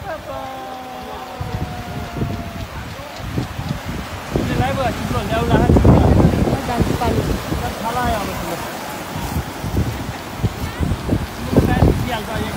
来吧，你说聊了还是？咱搬，咱他那样的是不？你们买两个人。